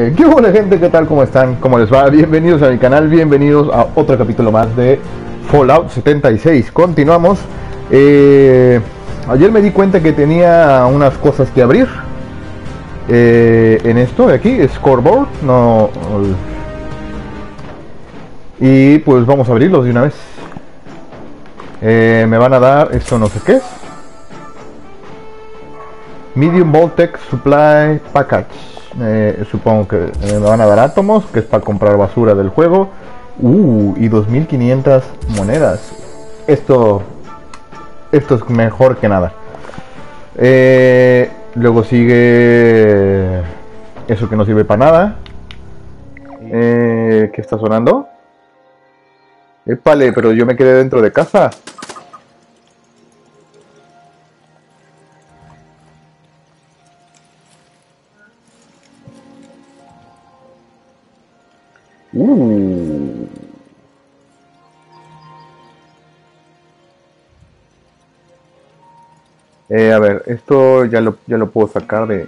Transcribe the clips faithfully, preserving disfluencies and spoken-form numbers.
Eh, ¿Qué buena gente? ¿Qué tal? ¿Cómo están? ¿Cómo les va? Bienvenidos a mi canal, bienvenidos a otro capítulo más de Fallout setenta y seis. Continuamos. Eh, ayer me di cuenta que tenía unas cosas que abrir. Eh, en esto de aquí, Scoreboard. No. Y pues vamos a abrirlos de una vez. Eh, me van a dar esto, no sé qué es. Medium Voltec Supply Package. Eh, supongo que eh, me van a dar átomos, que es para comprar basura del juego. Uh, y dos mil quinientas monedas. Esto, esto es mejor que nada. Eh, luego sigue eso que no sirve para nada. Eh, ¿Qué está sonando? Épale, pero yo me quedé dentro de casa. Uh. Eh, a ver, esto ya lo, ya lo puedo sacar de...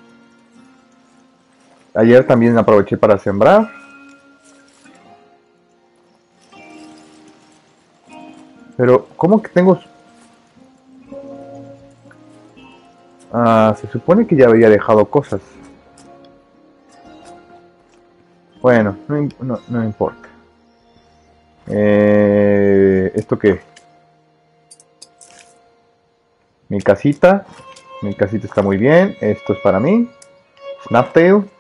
Ayer también aproveché para sembrar. Pero, ¿cómo que tengo...? Ah, se supone que ya había dejado cosas. Bueno, no, no, no importa. Eh, ¿Esto qué? Mi casita. Mi casita está muy bien. Esto es para mí. Snaptail.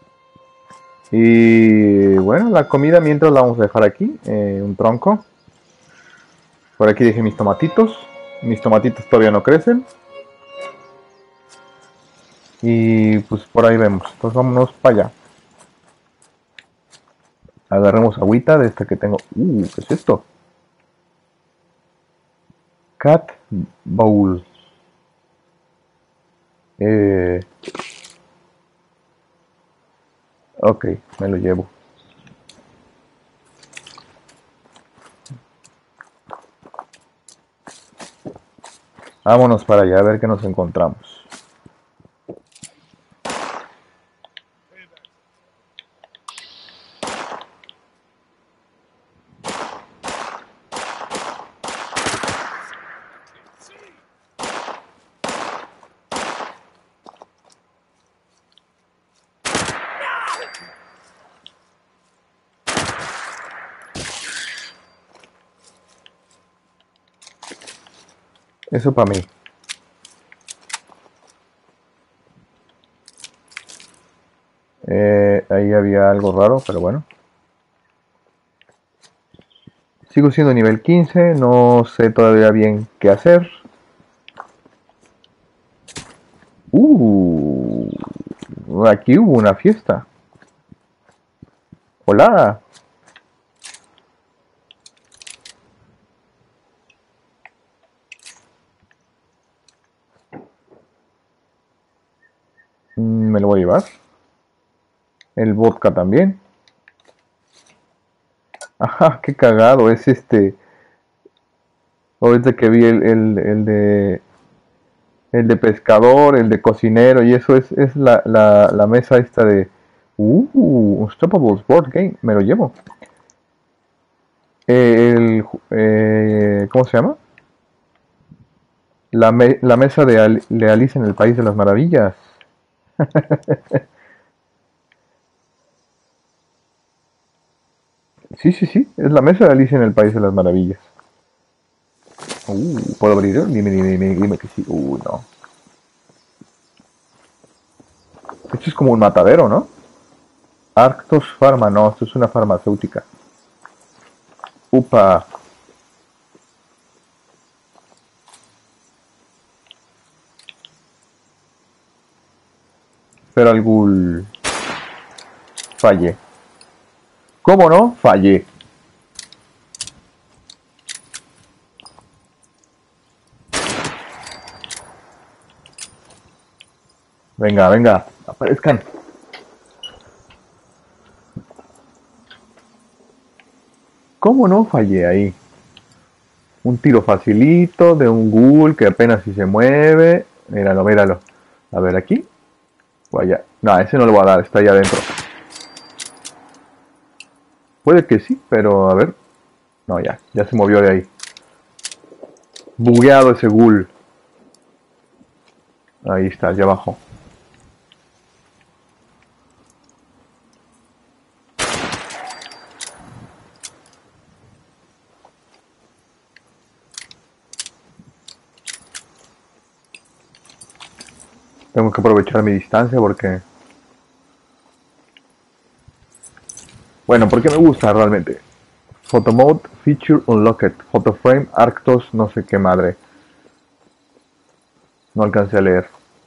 Y bueno, la comida mientras la vamos a dejar aquí. Eh, un tronco. Por aquí dejé mis tomatitos. Mis tomatitos todavía no crecen. Y pues por ahí vemos. Entonces vámonos para allá. Agarremos agüita de esta que tengo. Uh, ¿qué es esto? Cat Bowl. Eh... Ok, me lo llevo. Vámonos para allá a ver qué nos encontramos. Eso para mí. Eh, ahí había algo raro, pero bueno. Sigo siendo nivel quince, no sé todavía bien qué hacer. Uh, aquí hubo una fiesta. Hola. Me lo voy a llevar. El vodka también. Ajá, qué cagado. Es este. Ahorita que vi el, el, el de. El de pescador, el de cocinero. Y eso es, es la, la, la mesa esta de. Uh, Unstoppables Board Game. Me lo llevo. Eh, el, eh, ¿Cómo se llama? La, me, la mesa de, Al, de Alice en el País de las Maravillas. Sí, sí, sí, es la mesa de Alicia en el País de las Maravillas. Uh, ¿puedo abrir? Dime, dime, dime, dime que sí. Uh, no. Esto es como un matadero, ¿no? Arctos Pharma, no, esto es una farmacéutica. Upa. Pero al ghoul. Fallé. ¿Cómo no? Fallé. Venga, venga, aparezcan. ¿Cómo no fallé ahí? Un tiro facilito de un ghoul que apenas si se mueve. Míralo, míralo. A ver, aquí. O allá. No, ese no le voy a dar, está allá adentro. Puede que sí, pero a ver. No, ya, ya se movió de ahí. Bugueado ese ghoul. Ahí está, allá abajo. Tengo que aprovechar mi distancia porque... Bueno, porque me gusta realmente. Photo Mode, Feature Unlocked, Photo Frame, Arctos, no sé qué madre. No alcancé a leer.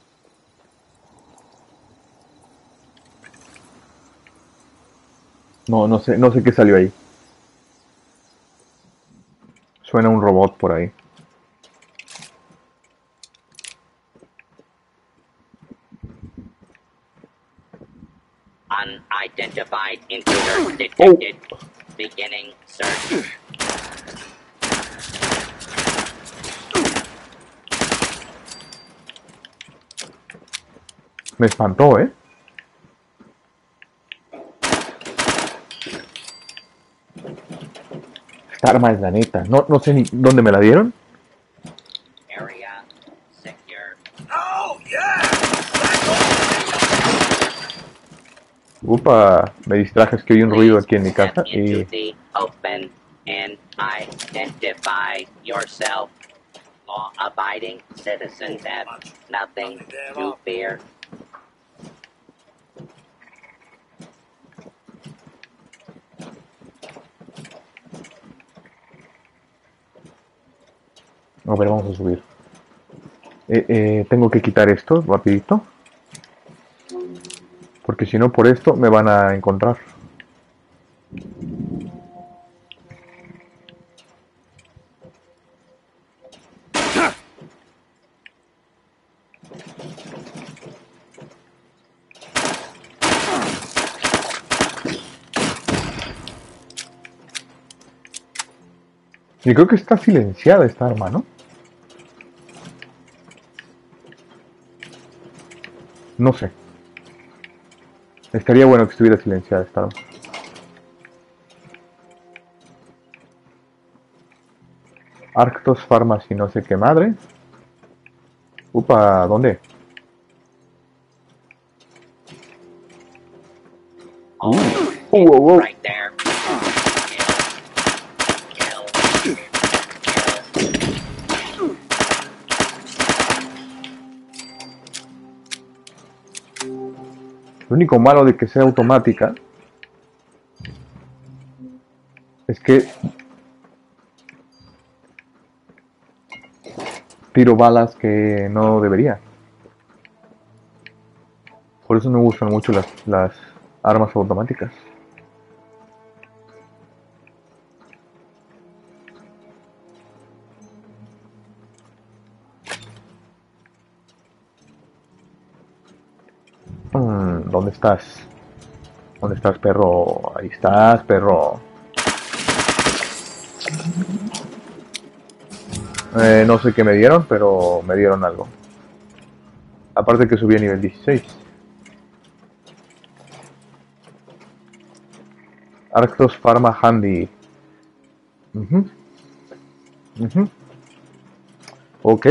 No, no sé, no sé qué salió ahí. Suena un robot por ahí. Unidentified intruder detected. Oh. Beginning search. Me espantó, ¿eh? Esta arma es la neta. No, no sé ni dónde me la dieron. Area secure. Oh, yeah. Upa, me distraje, es que hay un ruido aquí en mi casa y... Open and identify yourself. Law-abiding citizens have nothing to fear. A ver, vamos a subir. Eh, eh, tengo que quitar esto rapidito. Porque si no, por esto me van a encontrar. Y creo que está silenciada esta arma, ¿no? No sé. Estaría bueno que estuviera silenciada esta arma. Arctos, Pharmacy, no sé qué madre. Upa, ¿dónde? Uh, uh, uh, uh. Right there. Lo único malo de que sea automática es que tiro balas que no debería. Por eso no me gustan mucho las, las armas automáticas. Hmm, ¿dónde estás? ¿Dónde estás, perro? Ahí estás, perro. Eh, no sé qué me dieron, pero me dieron algo. Aparte que subí a nivel dieciséis. Arctos Pharma Handy. Uh-huh. Uh-huh. Ok.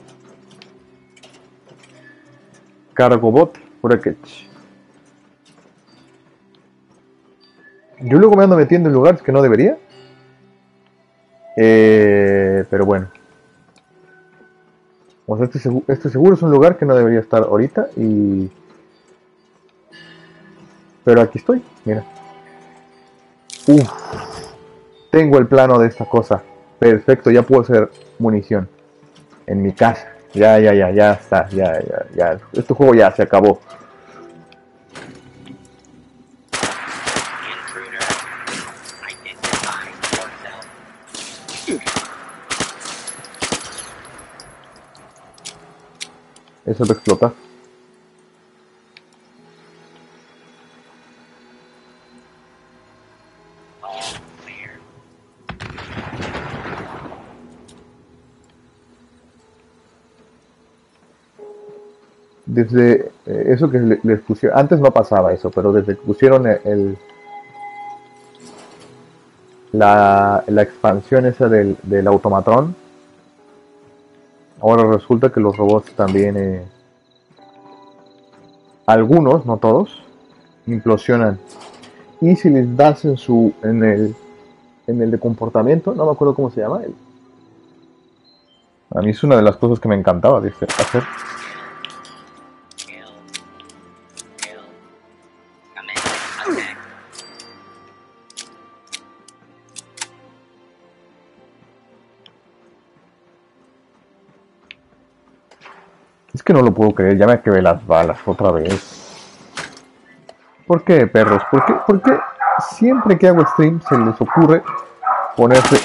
Cargobot Wreckage. Yo luego me ando metiendo en lugares que no debería. Eh, pero bueno. O sea, este, segu este seguro es un lugar que no debería estar ahorita y... Pero aquí estoy, mira. Uf. Tengo el plano de esta cosa. Perfecto, ya puedo hacer munición. En mi casa. Ya, ya, ya, ya está. Ya, ya, ya. Este juego ya se acabó. Eso va a explotar. Desde eh, eso que les pusieron, antes no pasaba eso, pero desde que pusieron el, la, la expansión esa del, del automatrón. Ahora resulta que los robots también, eh, algunos, no todos, implosionan. Y si les das en su, en el, en el de comportamiento, no me acuerdo cómo se llama. El, a mí es una de las cosas que me encantaba de hacer. Kill. Kill. Command attack. Es que no lo puedo creer, ya me acabé las balas otra vez. ¿Por qué, perros? ¿Por qué, ¿Por qué siempre que hago stream se les ocurre ponerse...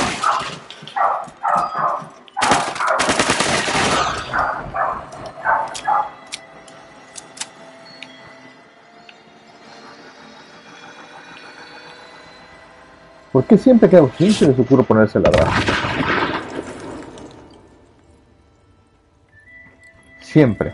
¿Por qué siempre que hago stream se les ocurre ponerse a ladrar? Siempre.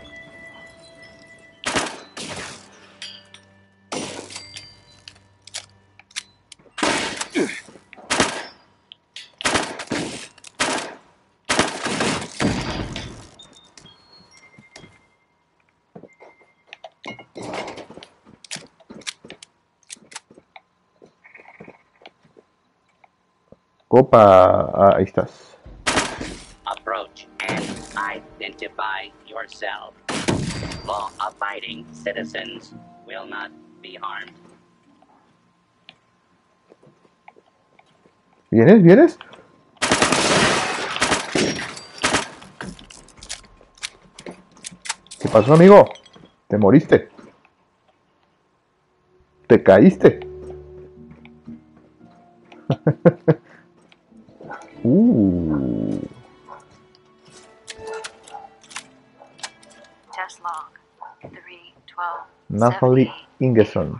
Copa, ah, ahí estás. Approach and identify yourself. Law-abiding citizens will not be harmed. ¿Vienes? ¿Vienes? ¿Qué pasó, amigo? ¿Te moriste? ¿Te caíste? uh. Test log three twelve. Nathalie Ingeson.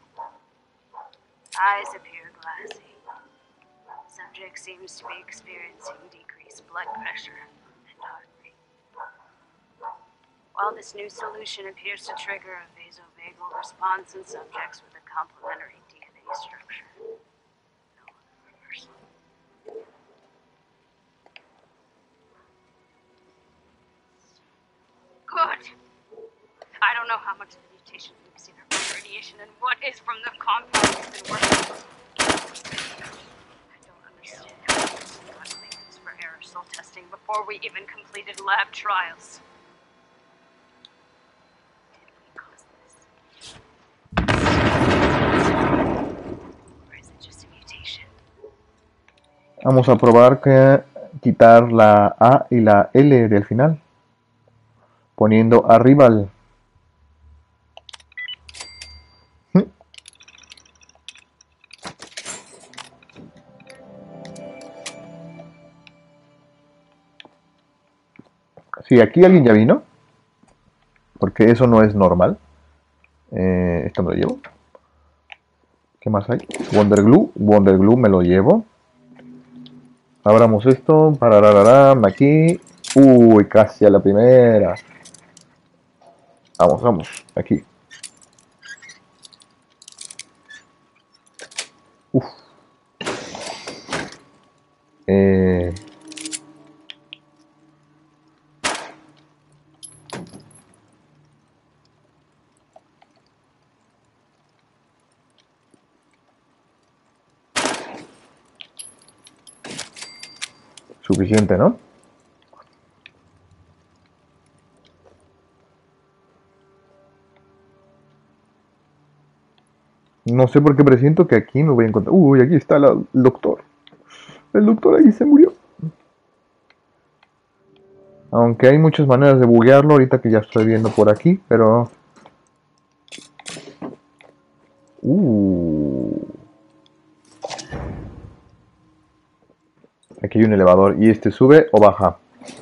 Eyes appear glassy. Subject seems to be experiencing decreased blood pressure and heart rate. While this new solution appears to trigger a vasovagal response in subjects with a complementary D N A structure, no reversal. Good. I don't know how much of the mutation we've seen are from radiation and what is from the compound we've been working on. I don't understand how we got clearance for aerosol testing before we even completed lab trials. Did we cause this? Or is it just a mutation? Vamos a probar que quitar la A y la L del final. Poniendo arriba. Sí, aquí alguien ya vino. Porque eso no es normal. Eh, esto me lo llevo. ¿Qué más hay? Wonder Glue. Wonder Glue me lo llevo. Abramos esto. Pararararam, aquí. Uy, casi a la primera. Vamos, vamos. Aquí. Uf. Eh... Suficiente, ¿no? No sé por qué presiento que aquí me voy a encontrar. Uy, aquí está la, el doctor. El doctor ahí se murió. Aunque hay muchas maneras de buguearlo ahorita que ya estoy viendo por aquí, pero... Uh. Aquí hay un elevador. ¿Y este sube o baja?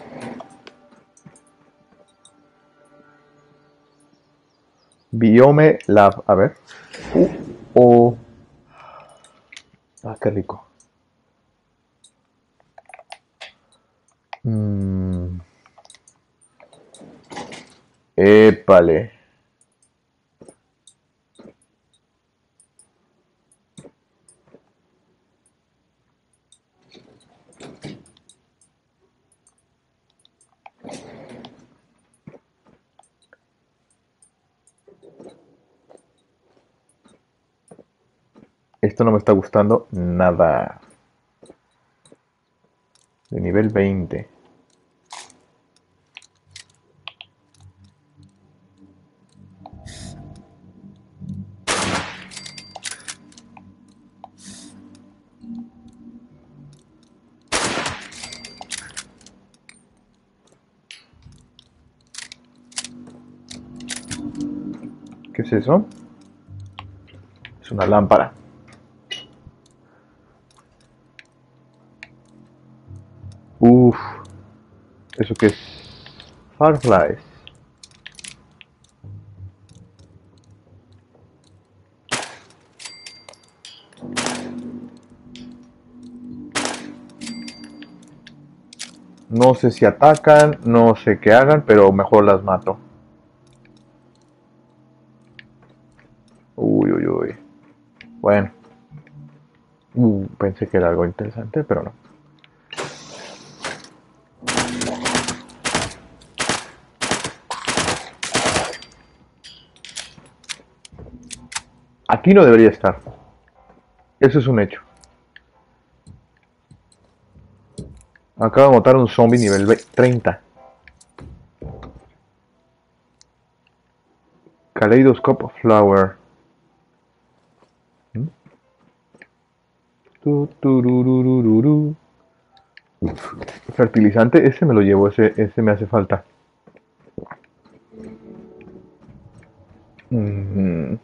Biome Lab. A ver. Uh, oh. Ah, qué rico. Mm. Épale. Esto no me está gustando nada. De nivel veinte. ¿Qué es eso? Es una lámpara. Uff. ¿Eso qué es? Fireflies. No sé si atacan, no sé qué hagan, pero mejor las mato. Uy, uy, uy. Bueno. Uh, pensé que era algo interesante, pero no. Aquí no debería estar. Eso es un hecho. Acabo de matar un zombie nivel treinta. Kaleidoscope Flower. ¿Mm? Tu, turururururu. Fertilizante, ese me lo llevo, ese, ese me hace falta. Mm.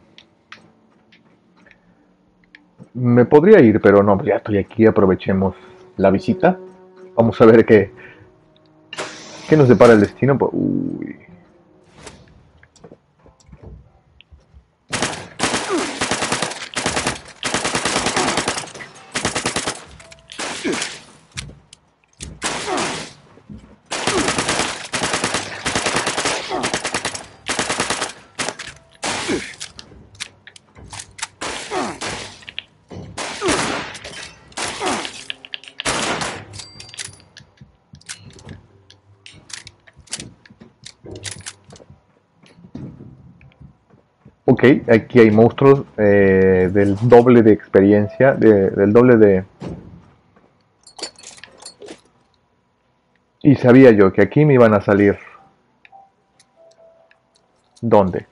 Me podría ir, pero no, ya estoy aquí, aprovechemos la visita. Vamos a ver qué, qué nos depara el destino. Uy. Ok, aquí hay monstruos eh, del doble de experiencia, de, del doble de... Y sabía yo que aquí me iban a salir. ¿Dónde?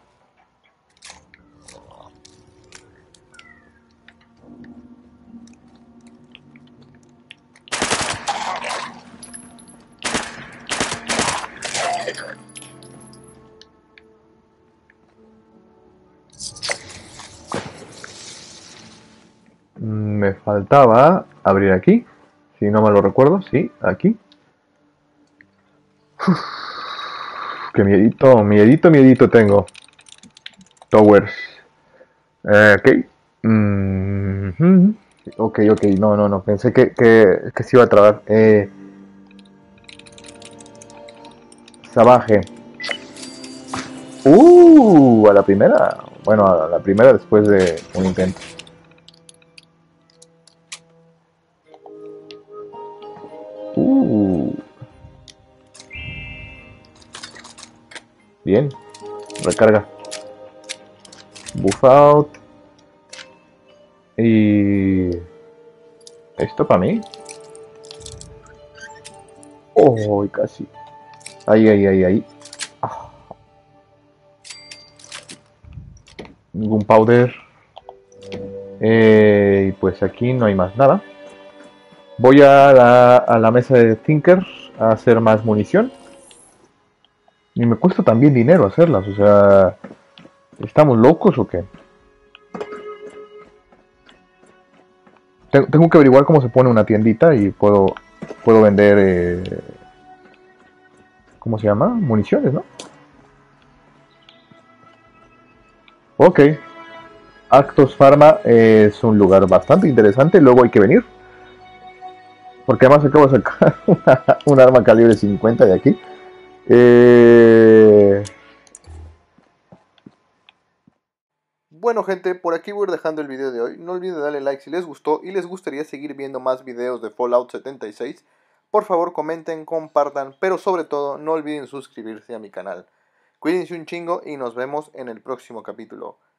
Me faltaba abrir aquí, si no me lo recuerdo, sí, aquí. Uf, qué miedito, miedito, miedito tengo. Towers. Eh, ok. Mm -hmm. Ok, ok, no, no, no, pensé que, que, que se iba a trabar. Eh, Sabaje. Uh, a la primera. Bueno, a la primera después de un intento. Uh. Bien. Recarga. Buff out. Y... ¿Esto para mí? Oh, casi. Ahí, ahí, ahí, ahí. Ah. Ningún powder. Eh, y pues aquí no hay más nada. Voy a la, a la mesa de Tinker a hacer más munición. Y me cuesta también dinero hacerlas, o sea... ¿Estamos locos o qué? Tengo que averiguar cómo se pone una tiendita y puedo, puedo vender... Eh, ¿cómo se llama? Municiones, ¿no? Ok. Actos Pharma es un lugar bastante interesante, luego hay que venir. Porque además acabo de sacar una, un arma calibre cincuenta de aquí. Eh... Bueno gente, por aquí voy a ir dejando el video de hoy. No olviden darle like si les gustó y les gustaría seguir viendo más videos de Fallout setenta y seis. Por favor comenten, compartan, pero sobre todo no olviden suscribirse a mi canal. Cuídense un chingo y nos vemos en el próximo capítulo.